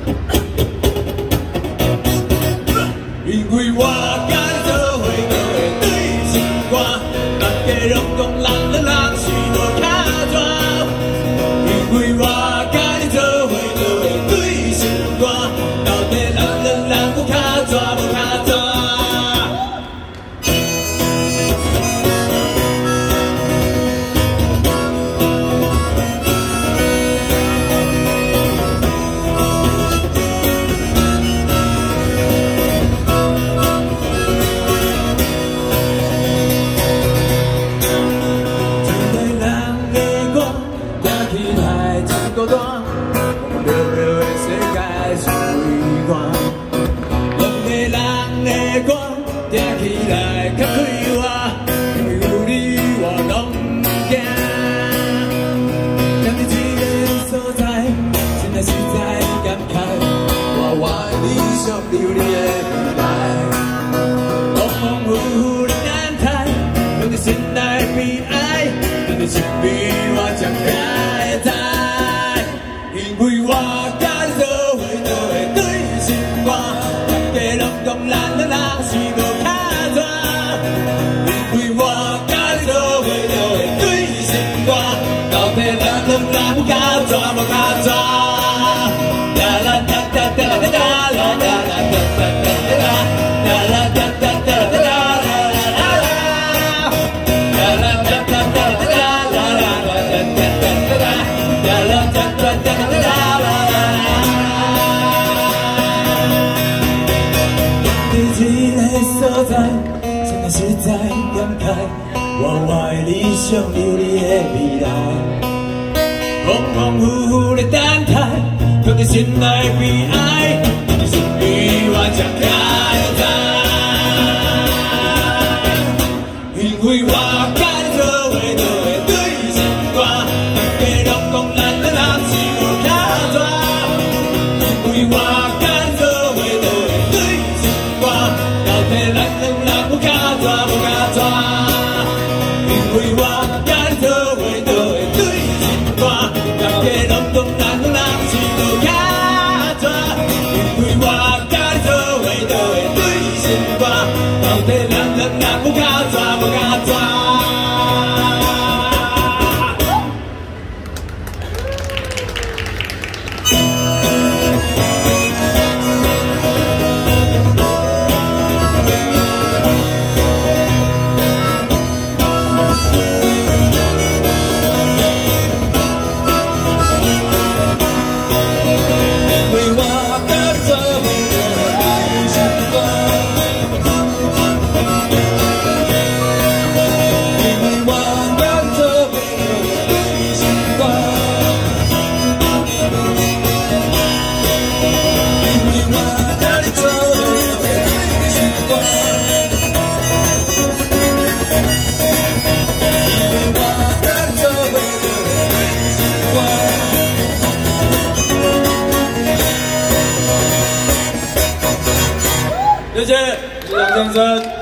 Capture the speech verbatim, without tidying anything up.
因为我甲你做伙就会对心肝，大家拢讲人人人是无卡纸。因为我甲你做伙就会对心肝，到底人人人有卡纸无卡纸？孤单，荒凉的世界是微寒。两个人的歌，听起来较快活，因为有你我拢不惊。踮伫一个所在，真来实在感慨，我我的理想留你的未来。风风雨雨的等待，用你心内悲哀，咱的心悲我将该知。因为我甲你做伙就会对心肝，大家拢讲咱两人是无卡纸。因为我甲你做伙就会对心肝，到底咱两人有卡纸无卡纸？啦啦哒哒哒啦哒啦啦啦哒哒哒哒啦，啦啦哒哒哒啦哒啦啦啦啦，啦啦哒哒哒啦哒啦啦啦哒哒哒哒啦，啦啦哒哒哒啦哒。所在，真的实在感慨，我我的理想有你的未来。风风雨雨的等待，放在心内悲哀，你心悲我才该知。因为我甲你做伙就会对心肝，大家拢讲咱两人是无卡纸。因为我甲你做伙就会对心肝。咱两人有卡纸无卡纸？因为我甲你做伙就会对心肝，大家拢讲咱两人是无卡纸。因为我甲你做伙就会对心肝，到底咱两人有卡纸无卡纸？谢谢，谢谢杨先生。